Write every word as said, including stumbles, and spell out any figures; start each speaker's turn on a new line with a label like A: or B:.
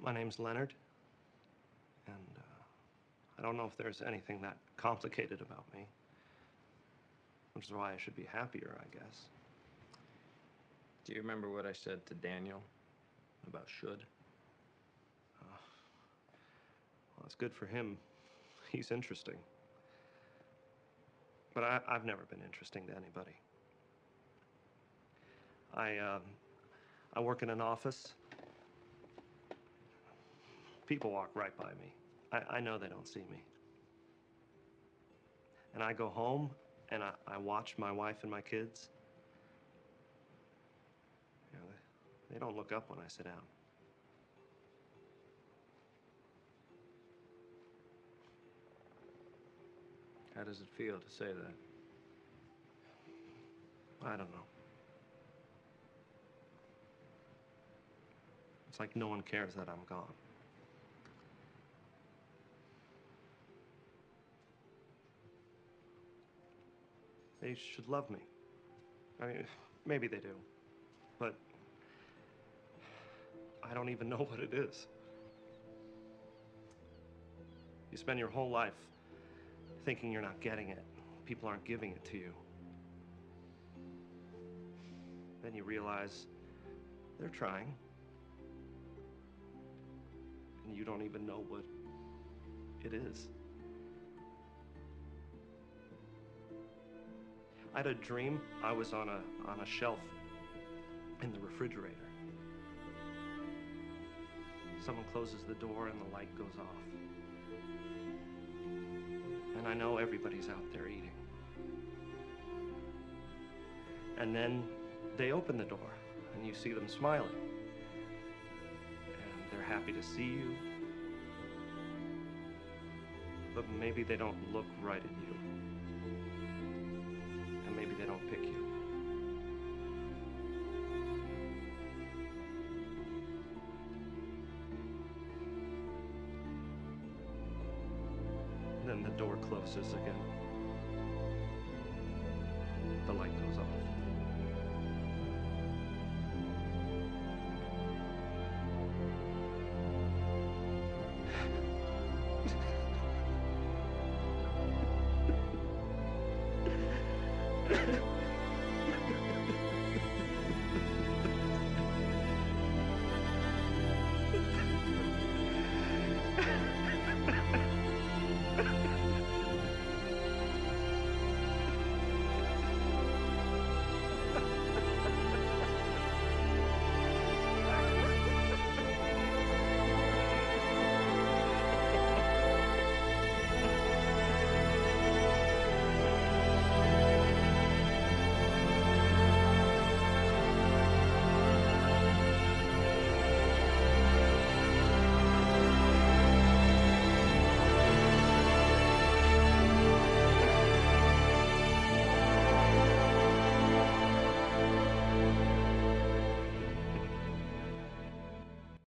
A: My name's Leonard, and uh, I don't know if there's anything that complicated about me, which is why I should be happier, I guess.
B: Do you remember what I said to Daniel about should?
A: Uh, well, it's good for him. He's interesting. But I, I've never been interesting to anybody. I, um, I work in an office. People walk right by me. I, I know they don't see me. And I go home, and I, I watch my wife and my kids. You know, they, they don't look up when I sit down.
B: How does it feel to say that?
A: I don't know. It's like no one cares that I'm gone. They should love me. I mean, maybe they do. But I don't even know what it is. You spend your whole life thinking you're not getting it. People aren't giving it to you. Then you realize they're trying. And you don't even know what it is. I had a dream I was on a, on a shelf in the refrigerator. Someone closes the door and the light goes off. And I know everybody's out there eating. And then they open the door and you see them smiling. And they're happy to see you. But maybe they don't look right at you. And maybe they don't pick you. Then the door closes again. The light goes off. Ha ha ha.